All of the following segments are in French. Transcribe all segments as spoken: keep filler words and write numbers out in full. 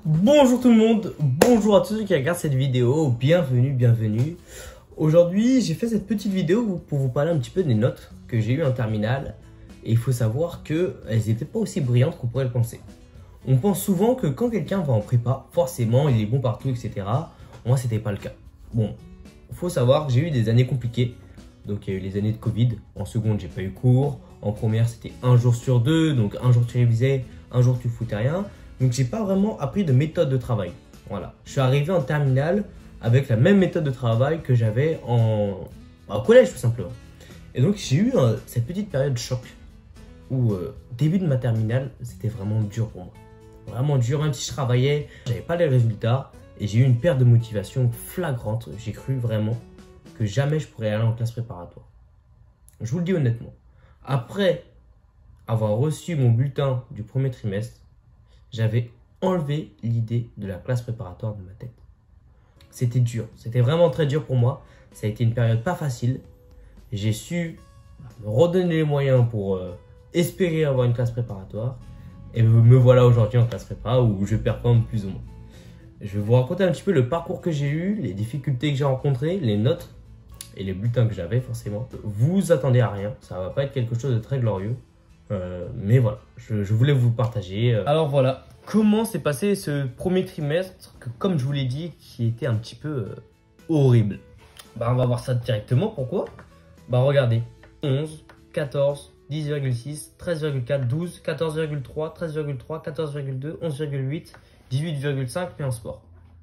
Bonjour tout le monde, bonjour à tous ceux qui regardent cette vidéo, bienvenue, bienvenue. Aujourd'hui, j'ai fait cette petite vidéo pour vous parler un petit peu des notes que j'ai eues en terminale. Et il faut savoir qu'elles n'étaient pas aussi brillantes qu'on pourrait le penser. On pense souvent que quand quelqu'un va en prépa, forcément il est bon partout, et cetera. Moi, c'était pas le cas. Bon, il faut savoir que j'ai eu des années compliquées. Donc il y a eu les années de Covid, en seconde j'ai pas eu cours, en première c'était un jour sur deux, donc un jour tu révisais, un jour tu foutais rien. Donc j'ai pas vraiment appris de méthode de travail. Voilà, je suis arrivé en terminale avec la même méthode de travail que j'avais en au collège tout simplement. Et donc j'ai eu euh, cette petite période de choc où euh, début de ma terminale c'était vraiment dur pour moi. Vraiment dur, même si je travaillais, j'avais pas les résultats et j'ai eu une perte de motivation flagrante. J'ai cru vraiment que jamais je pourrais aller en classe préparatoire. Je vous le dis honnêtement. Après avoir reçu mon bulletin du premier trimestre, j'avais enlevé l'idée de la classe préparatoire de ma tête. C'était dur, c'était vraiment très dur pour moi. Ça a été une période pas facile. J'ai su me redonner les moyens pour euh, espérer avoir une classe préparatoire. Et me voilà aujourd'hui en classe prépa où je performe plus ou moins. Je vais vous raconter un petit peu le parcours que j'ai eu, les difficultés que j'ai rencontrées, les notes et les bulletins que j'avais forcément. Vous attendez à rien, ça va pas être quelque chose de très glorieux. Euh, mais voilà, je, je voulais vous partager. Euh. Alors voilà, comment s'est passé ce premier trimestre que, comme je vous l'ai dit, qui était un petit peu euh, horrible. Bah on va voir ça directement, pourquoi? Bah regardez, onze, quatorze, dix virgule six, treize virgule quatre, douze, quatorze virgule trois, treize virgule trois, quatorze virgule deux, onze virgule huit, dix-huit virgule cinq, mais en sport.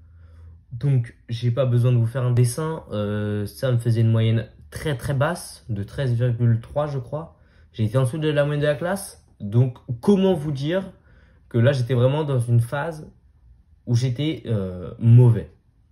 Donc, j'ai pas besoin de vous faire un dessin. Euh, ça me faisait une moyenne très très basse, de treize virgule trois je crois. J'ai été en dessous de la moyenne de la classe. Donc, comment vous dire que là, j'étais vraiment dans une phase où j'étais euh, mauvais.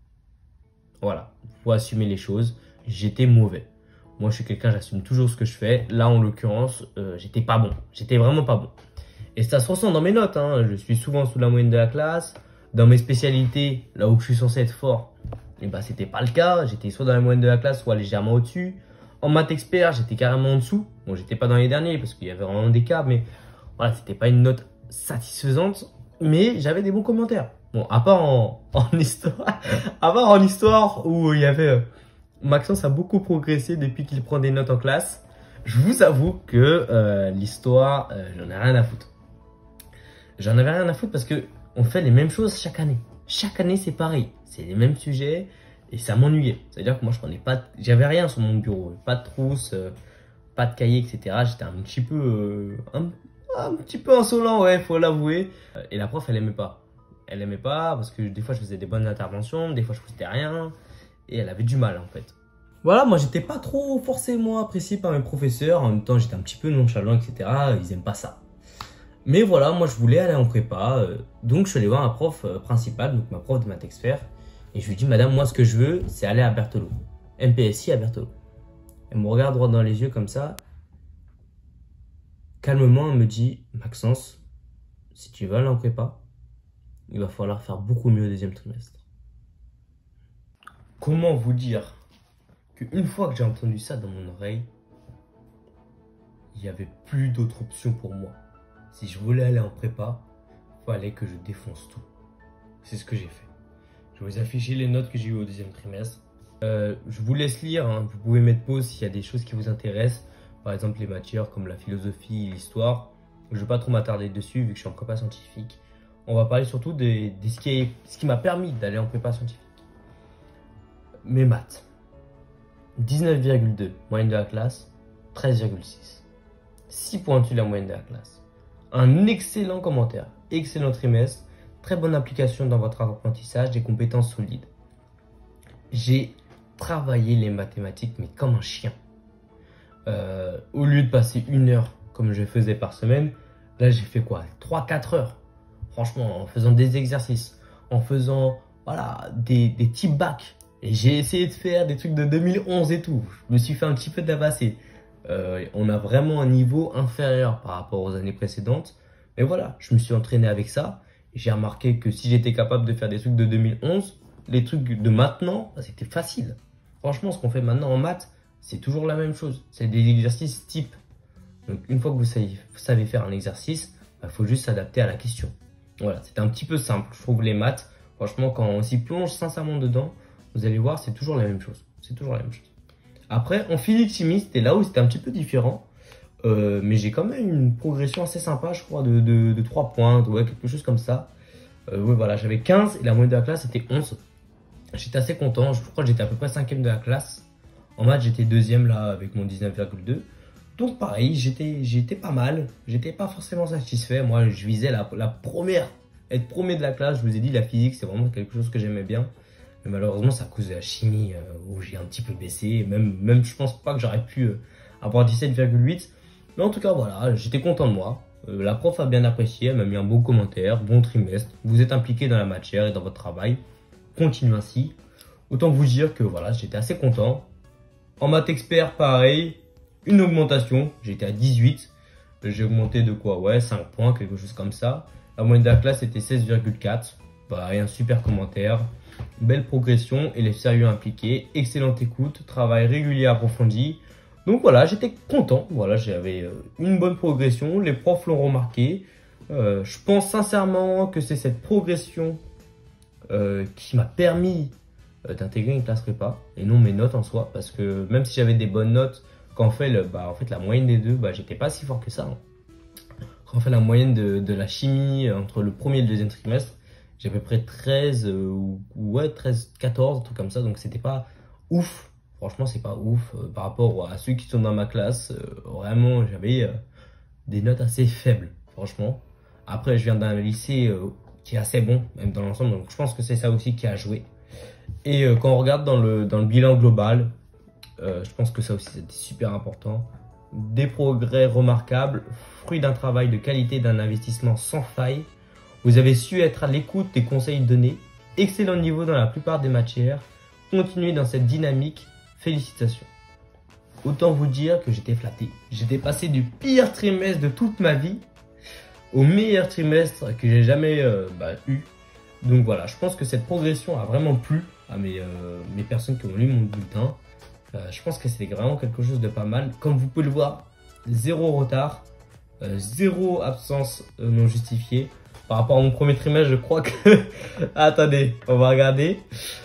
Voilà, faut assumer les choses. J'étais mauvais. Moi, je suis quelqu'un, j'assume toujours ce que je fais. Là, en l'occurrence, euh, j'étais pas bon. J'étais vraiment pas bon. Et ça se ressent dans mes notes. Hein. Je suis souvent sous la moyenne de la classe. Dans mes spécialités, là où je suis censé être fort, et bah c'était pas le cas. J'étais soit dans la moyenne de la classe, soit légèrement au-dessus. En maths expert, j'étais carrément en dessous. Bon, j'étais pas dans les derniers parce qu'il y avait vraiment des cas, mais voilà, c'était pas une note satisfaisante. Mais j'avais des bons commentaires. Bon, à part en, en histoire, à part en histoire où il y avait euh, Maxence a beaucoup progressé depuis qu'il prend des notes en classe. Je vous avoue que euh, l'histoire, euh, j'en ai rien à foutre. J'en avais rien à foutre parce que on fait les mêmes choses chaque année. Chaque année, c'est pareil. C'est les mêmes sujets et ça m'ennuyait. C'est-à-dire que moi, je prenais pas, j'avais rien sur mon bureau. Pas de trousse, euh, pas de cahier, et cetera. J'étais un petit peu, euh, un, un petit peu insolent, ouais, faut l'avouer. Et la prof, elle aimait pas. Elle aimait pas parce que des fois, je faisais des bonnes interventions, des fois, je faisais rien. Et elle avait du mal, en fait. Voilà, moi, j'étais pas trop forcément apprécié par mes professeurs. En même temps, j'étais un petit peu nonchalant, et cetera. Ils aiment pas ça. Mais voilà, moi je voulais aller en prépa, euh, donc je suis allé voir un prof euh, principal, donc ma prof de maths expert, et je lui dis, madame, moi ce que je veux, c'est aller à Berthelot, M P S I à Berthelot. Elle me regarde droit dans les yeux comme ça, calmement, elle me dit, Maxence, si tu veux aller en prépa, il va falloir faire beaucoup mieux au deuxième trimestre. Comment vous dire qu'une fois que j'ai entendu ça dans mon oreille, il n'y avait plus d'autre option pour moi. Si je voulais aller en prépa, il fallait que je défonce tout. C'est ce que j'ai fait. Je vais vous afficher les notes que j'ai eues au deuxième trimestre. Euh, je vous laisse lire, hein. Vous pouvez mettre pause s'il y a des choses qui vous intéressent. Par exemple les matières comme la philosophie et l'histoire. Je ne vais pas trop m'attarder dessus vu que je suis en prépa scientifique. On va parler surtout de, de ce qui, ce qui m'a permis d'aller en prépa scientifique. Mes maths. dix-neuf virgule deux, moyenne de la classe, treize virgule six. six points au-dessus de la moyenne de la classe. Un excellent commentaire, excellent trimestre, très bonne application dans votre apprentissage, des compétences solides. J'ai travaillé les mathématiques, mais comme un chien. Euh, au lieu de passer une heure, comme je faisais par semaine, là j'ai fait quoi, trois quatre heures. Franchement, en faisant des exercices, en faisant voilà, des, des types bacs. Et j'ai essayé de faire des trucs de deux mille onze et tout. Je me suis fait un petit peu tabasser. Euh, on a vraiment un niveau inférieur par rapport aux années précédentes. Mais voilà, je me suis entraîné avec ça. J'ai remarqué que si j'étais capable de faire des trucs de deux mille onze, les trucs de maintenant, bah, c'était facile. Franchement, ce qu'on fait maintenant en maths, c'est toujours la même chose. C'est des exercices types. Donc une fois que vous savez, vous savez faire un exercice, il bah, faut juste s'adapter à la question. Voilà, c'était un petit peu simple, je trouve les maths. Franchement, quand on s'y plonge sincèrement dedans, vous allez voir, c'est toujours la même chose. C'est toujours la même chose. Après, en physique-chimie, c'était là où c'était un petit peu différent. Euh, mais j'ai quand même une progression assez sympa, je crois, de, de, de trois points, ouais, quelque chose comme ça. Euh, ouais, voilà, j'avais quinze et la moyenne de la classe était onze. J'étais assez content, je crois que j'étais à peu près cinquième de la classe. En maths, j'étais deuxième là avec mon dix-neuf virgule deux. Donc pareil, j'étais j'étais pas mal. J'étais pas forcément satisfait. Moi, je visais la, la première, être premier de la classe. Je vous ai dit, la physique, c'est vraiment quelque chose que j'aimais bien. Mais malheureusement, c'est à cause de la chimie euh, où j'ai un petit peu baissé. Même, même je pense pas que j'aurais pu euh, avoir dix-sept virgule huit. Mais en tout cas, voilà, j'étais content de moi. Euh, la prof a bien apprécié, elle m'a mis un beau commentaire, bon trimestre. Vous êtes impliqué dans la matière et dans votre travail. Continuez ainsi. Autant vous dire que voilà, j'étais assez content. En maths expert, pareil, une augmentation. J'étais à dix-huit. J'ai augmenté de quoi? Ouais, cinq points, quelque chose comme ça. La moyenne de la classe était seize virgule quatre. Pareil, un super commentaire. Belle progression, élève sérieux impliqué, excellente écoute, travail régulier approfondi. Donc voilà, j'étais content. Voilà, j'avais une bonne progression. Les profs l'ont remarqué. Euh, je pense sincèrement que c'est cette progression euh, qui m'a permis euh, d'intégrer une classe prépa et non mes notes en soi. Parce que même si j'avais des bonnes notes, quand on fait, le, bah, en fait la moyenne des deux, bah, j'étais pas si fort que ça. Hein. Quand on fait la moyenne de, de la chimie entre le premier et le deuxième trimestre, j'ai à peu près treize euh, ou ouais, treize, quatorze, un truc comme ça. Donc c'était pas ouf. Franchement, c'est pas ouf euh, par rapport à ceux qui sont dans ma classe. Euh, vraiment, j'avais euh, des notes assez faibles, franchement. Après, je viens d'un lycée euh, qui est assez bon, même dans l'ensemble. Donc je pense que c'est ça aussi qui a joué. Et euh, quand on regarde dans le, dans le bilan global, euh, je pense que ça aussi c'était super important. Des progrès remarquables, fruit d'un travail de qualité, d'un investissement sans faille. Vous avez su être à l'écoute des conseils donnés. Excellent niveau dans la plupart des matières. Continuez dans cette dynamique. Félicitations. Autant vous dire que j'étais flatté. J'étais passé du pire trimestre de toute ma vie au meilleur trimestre que j'ai jamais euh, bah, eu. Donc voilà, je pense que cette progression a vraiment plu à mes, euh, mes personnes qui ont lu mon bulletin. Euh, je pense que c'est vraiment quelque chose de pas mal. Comme vous pouvez le voir, zéro retard, euh, zéro absence euh, non justifiée. Par rapport à mon premier trimestre, je crois que... Attendez, on va regarder.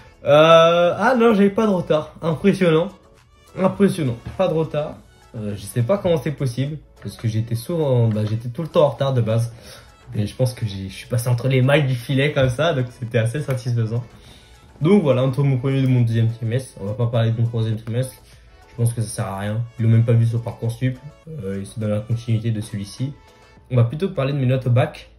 Euh... Ah non, j'avais pas de retard. Impressionnant. Impressionnant. Pas de retard. Euh, je sais pas comment c'est possible. Parce que j'étais souvent... Bah, j'étais tout le temps en retard de base. Et je pense que je suis passé entre les mailles du filet comme ça. Donc c'était assez satisfaisant. Donc voilà, entre mon premier et mon deuxième trimestre. On va pas parler de mon troisième trimestre. Je pense que ça sert à rien. Ils l'ont même pas vu sur Parcoursup. Euh, c'est dans la continuité de celui-ci. On va plutôt parler de mes notes au bac.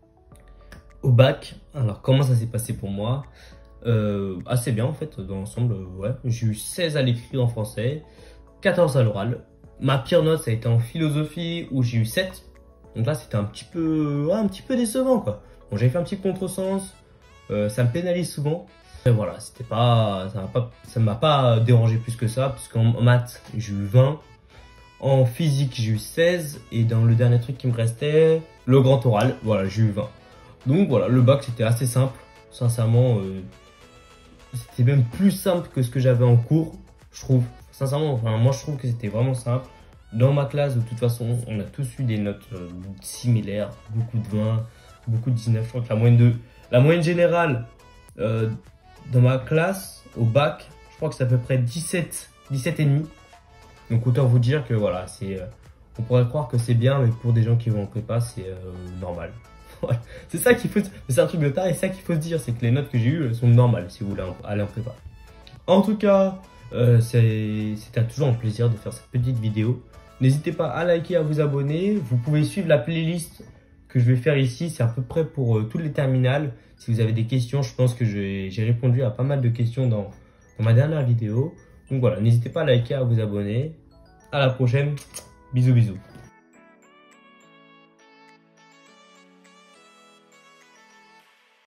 Au bac, alors comment ça s'est passé pour moi? euh, Assez bien en fait, dans l'ensemble, ouais. J'ai eu seize à l'écrit en français, quatorze à l'oral. Ma pire note, ça a été en philosophie où j'ai eu sept. Donc là, c'était un petit peu, ouais, un petit peu décevant quoi. Bon, j'avais fait un petit contresens, euh, ça me pénalise souvent. Et voilà, c'était pas, ça m'a pas, ça m'a pas dérangé plus que ça, puisqu'en maths, j'ai eu vingt. En physique, j'ai eu seize. Et dans le dernier truc qui me restait, le grand oral, voilà, j'ai eu vingt. Donc voilà, le bac c'était assez simple, sincèrement, euh, c'était même plus simple que ce que j'avais en cours, je trouve. Sincèrement, enfin, moi je trouve que c'était vraiment simple. Dans ma classe, de toute façon, on a tous eu des notes euh, similaires, beaucoup de vingt, beaucoup de dix-neuf. Je crois que la moyenne, de, la moyenne générale euh, dans ma classe, au bac, je crois que c'est à peu près dix-sept, dix-sept virgule cinq. Donc autant vous dire que voilà, c'est, euh, on pourrait croire que c'est bien, mais pour des gens qui vont en prépa, c'est euh, normal. C'est ça qu'il faut, c'est un truc de taré, c'est ça qu'il faut se dire, c'est que les notes que j'ai eues sont normales si vous voulez aller en prépa. En tout cas, euh, c'était toujours un plaisir de faire cette petite vidéo. N'hésitez pas à liker, à vous abonner. Vous pouvez suivre la playlist que je vais faire ici, c'est à peu près pour euh, toutes les terminales. Si vous avez des questions, je pense que j'ai répondu à pas mal de questions dans, dans ma dernière vidéo. Donc voilà, n'hésitez pas à liker, à vous abonner. À la prochaine, bisous bisous.